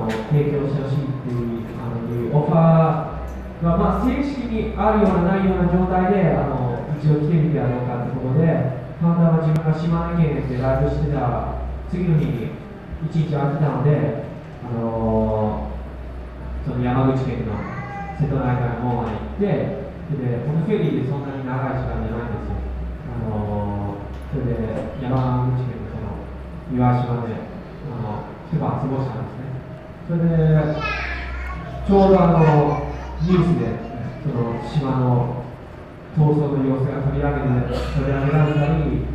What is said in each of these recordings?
提供してほしいっていうオファーが、まあ、正式にあるようなないような状態で一応来てみてやろうかってことで、たまたま自分が島根県でライブしてた次の日に1日空いてたので、その山口県の瀬戸内海の方まで行って、でこのフェリーでそんなに長い時間じゃないんですよ。それで山口県のその岩島で一晩過ごしたんですね。それでちょうどニュースでその島の闘争の様子が取り上げられたり、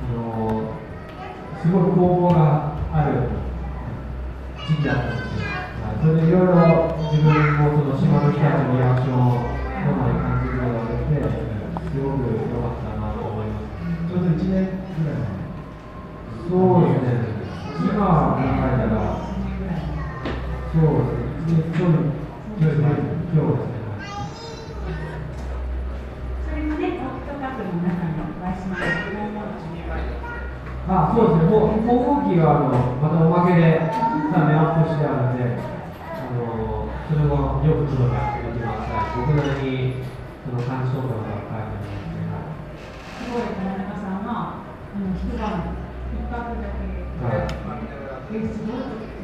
すごい攻防がある時期だったんですよ。それでいろいろ自分もその島の人たちのリアクションをどんなに感じることができて、すごく良かったなと思います。 ちょうど1年ぐらいそうですね。今考えたら、そうですね。ちょうど今日ですね。 それもね、オフトカップの皆さんのお会いしました。 そうですね。もう航空機がまたおまけでさ目アップしてあるんで、それもよく届ができます。僕なりにその感じとかが書いてますね。 すごい田中さんは一晩一泊だけすごいなんかいろんなことを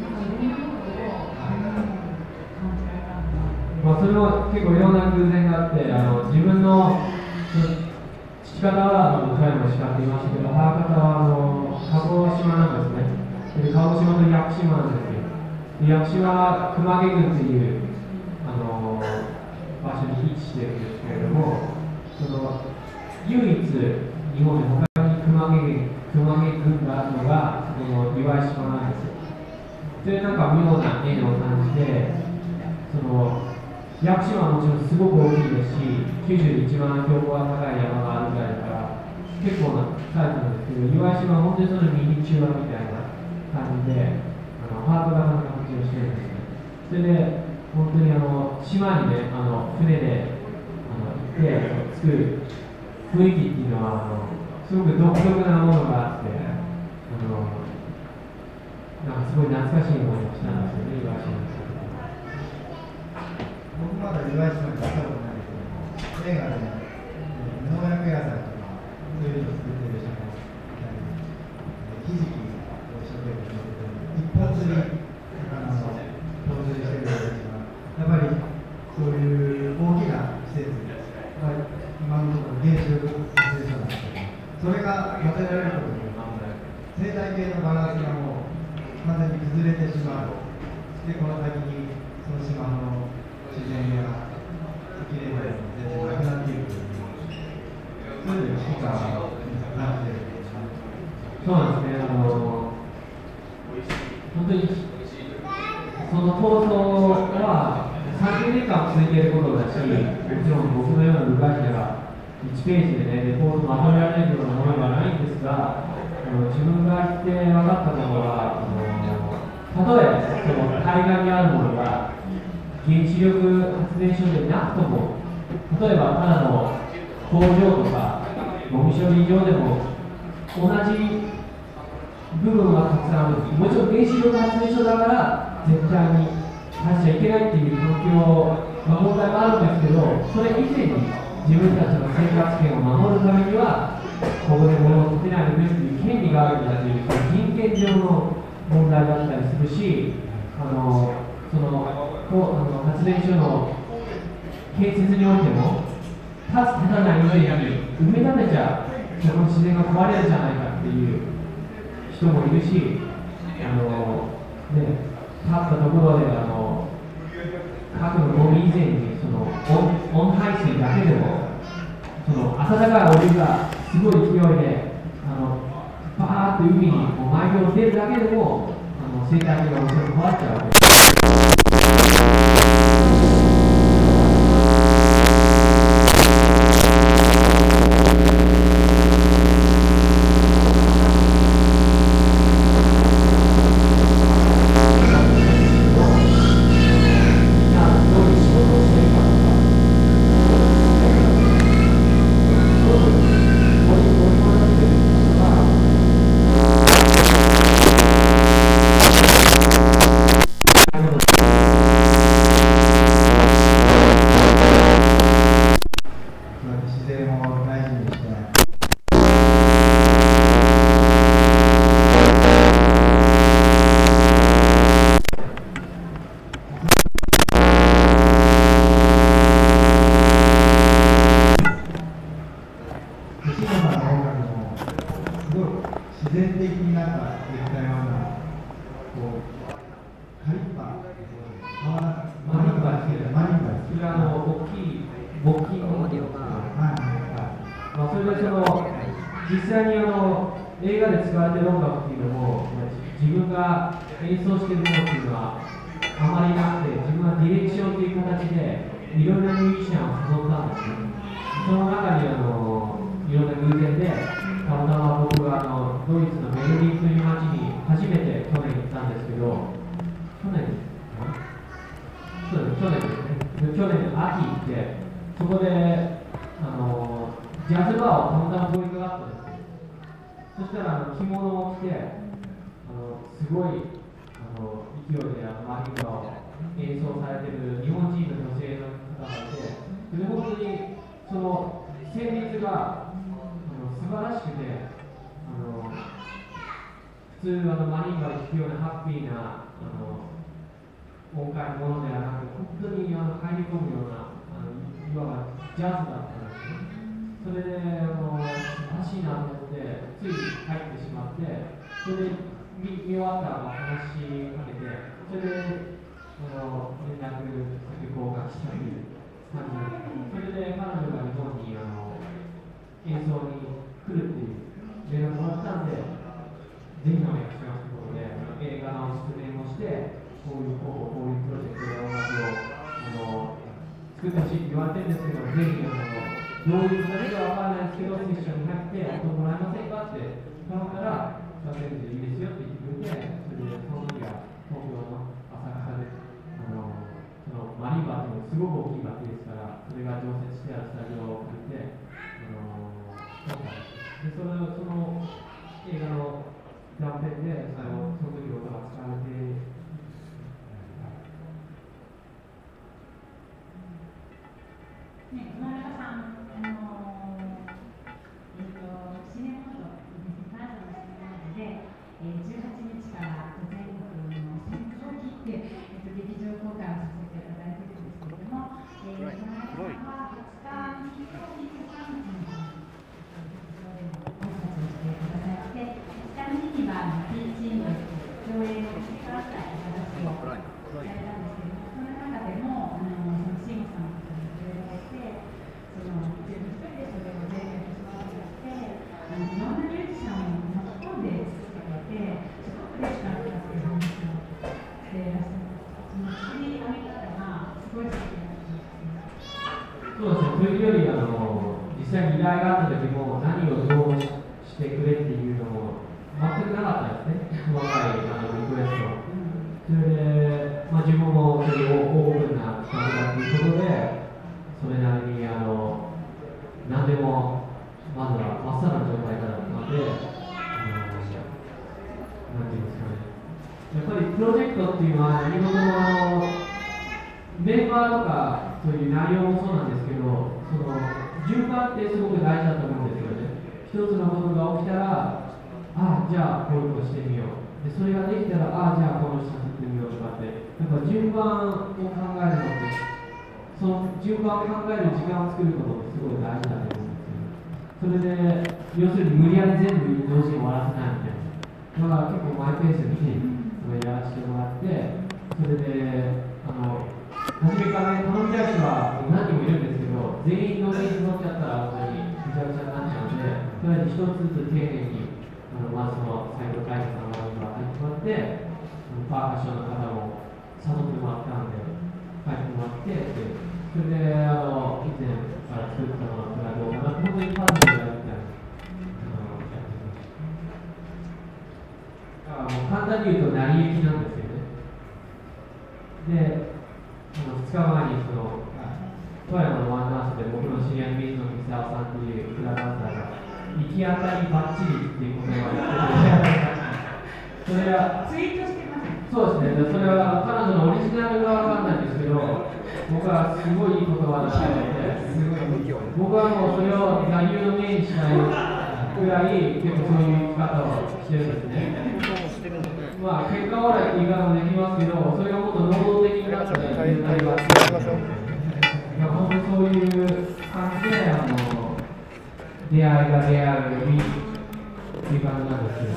感じられたんだ。 それも結構いろんな偶然があって、自分の父方は富山の鹿って言いましたけど、母方は鹿児島なんですね。で鹿児島と屋久島なんですよ。屋久島は熊毛郡という場所に位置しているんですけれども、その唯一日本で他に熊毛郡があるのがその岩井島なんですよ。それなんか妙な縁を感じて、その屋久島はもちろんすごく大きいですし、九州で一番標高が高い山があるぐらいだから結構なサイズなんですけど、岩井島は本当にそのミニチュアみたいな感じでハート型の形をしてるんですね。それで本当に島にね船で行って作る雰囲気っていうのはすごく独特なものがあって、なんかすごい懐かしい思いをしたんですよね、岩井島に。 僕まだ岩井島に行ったことないけど、映画で農薬野菜とかそういうのを作ってる人もいたり、ひじきを一生懸命一本釣り洪水してる人たちがやっぱりそういう大きな施設が今のところ原子力発電所なんですけど、それが建てられることによって生態系のバランスがもう完全に崩れてしまう。でこの先にその島の自然やきれいな全然なくなっていくという、そういう危機感を感じている。 そうなんですね。本当にその闘争は30年間続いていることだし、もちろん僕のような部外者が1ページでね、レポートまとめられるようなものではないんですが、自分が行って分かったことは、たとえその海岸にあるものが原子力発電所でなくとも、例えばただの工場とかゴミ処理場でも同じ部分はたくさんあるんです。もちろん原子力発電所だから絶対に出しちゃいけないっていう環境の問題もあるんですけど、それ以前に自分たちの生活権を守るためにはここで物を建てないでくれっていう権利があるんだという、その人権上の問題だったりするし、その発電所の建設においても立たない以前に埋め立てちゃその自然が壊れるじゃないかっていう人もいるし、立ったところで核のゴミ以前にその温排水だけでもその暖かいお湯がすごい勢いでバーッと海に毎秒出るだけでも生態系が壊っちゃうわけです。 それで実際に映画で使われている音楽っていうのも、自分が演奏しているものっていうのはあまりなくて、自分はディレクションという形でいろいろなミュージシャンを誘ったんですね。その中にいろんな偶然で、たまたま僕がドイツのベルリンという街に初めて去年行ったんですけど、去年ですね、去年の秋行って、そこでジャズバーをたまたま通りかかったんですよ。そしたら着物を着て、すごい勢いでマリンバを演奏されている日本人の女性の方がいて、それ本当にその旋律が素晴らしくて、普通マリンバで聴くようなハッピーな音階のものではなく、本当に入り込むようないわばジャズだったんですね。それで素晴らしいなと思ってつい入ってしまって、それで見終わったら話しかけて、それで連絡先交換したという感じで、それで彼女が日本に演奏に来るっていう連絡をもらったんで、ぜひお願いしますということで、映画の出演をして、こういうプロジェクトで音楽を作ってほしいって言われてるんですけど、ぜひどういう形かわからないですけど、セッションに入って音もらえませんかって頼んだら、出せるんでいいですよって言ってくれて、それでその時は東京の浅草で、マリンバっていうのすごく大きいバッテリーですから、それが常設してあるスタジオを借りて、でその映画の断片でその時の音が使われて、 ね、野中さん、シネマとパートのシネマで、18日から全国の戦闘機って劇場公開をさせていただいているんですけれども、野中さんは20日に23日に劇場でも挨拶をしていただいて、2日にはピーチング上映の結果だった話をされたんですけれども、その中でもシンさんと一人でそれを全部全力してもらって、いろんなミュージシャンを巻き込んで作ってくれて、すごく嬉しかったっていう話をしていらっしゃいます。その作り上げ方がすごい素敵だったんですね。 そうですね、というより実際に依頼があった時も何をどうしてくれっていうのも全くなかったですね、細かいリクエスト。それで、自分もそういうオープンな企画だということで、それなりに何でもまずは真っさらな状態からなので、なんていうんですかね、やっぱりプロジェクトっていうのは何事もメンバーとかそういう内容もそうなんですけど、その順番ってすごく大事だと思うんですよね。一つのことが起きたら、じゃあこういうことしてみよう。でそれができたら、じゃあこの人作ってみようとかって、なんか順番を考えるのって、その順番を考える時間を作ることってすごい大事だと思うんですよ。それで、要するに無理やり全部同時に終わらせないみたいな。だから結構マイペースにやらせてもらって、それで、初めからね、頼みたい人は何人もいるんですけど、全員同時に乗っちゃったら、本当にぐちゃぐちゃになっちゃうので、とりあえず一つずつ丁寧に、まずその斉藤海人さんの方に入ってもらって、パーカッションの方も誘ってもらったんで、入ってもらって、それで、以前から作ったのがどうかな、本当にパズルをやりたい。簡単に言うと、成り行きなんですよね。で、2日前に富山のワンダースで僕の知り合いの水野美沙さんというフラダンサーが行き当たりばっちりっていうことを言っててそれはツイートしてますね。 そうですね、それは彼女のオリジナルがわかんないんですけど、僕はすごいいい言葉だと思って、僕はもうそれを座右の銘にしないぐらい結構そういう生き方をしてるんですね。結果オーライって言い方もできますけど、それがもっと能動的になったら全体が本当にそういう感じで出会いが出会うようにっていう感じなんですけど、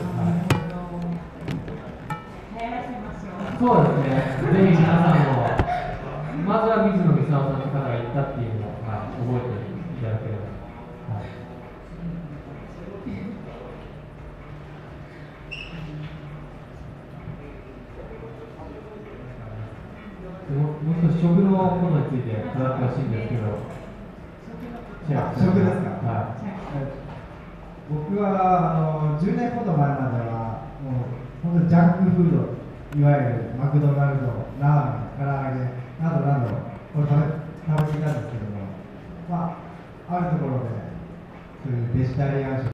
そうですね、ぜひ皆さんもまずは水野美沙さんの方が言ったっていうのを、覚えていただければ。 もう少し食のことについて語ってほしいんですけど。 食ですか。 はい。 僕は10年ほど前まではもう本当にジャンクフード、いわゆるマクドナルド、ラーメン、唐揚げなどなどを食べていたんですけども、まあ、あるところでそういうベジタリアン食